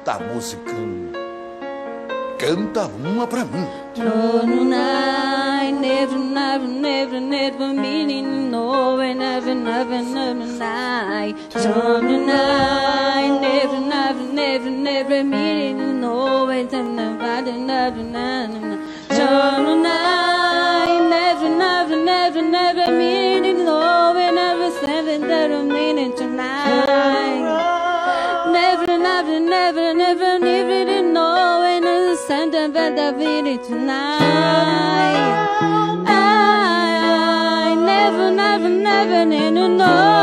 da música. Canta uma pra mim. Never, never, never, never meaning no, never, never, never night. Never, never, never, never meaning no, never, never, never, never. Never, never, never, never meaning no, never, never, never meaning tonight. Never, never, never, never, never know when I stand up at the video tonight. I never, never, never need to know.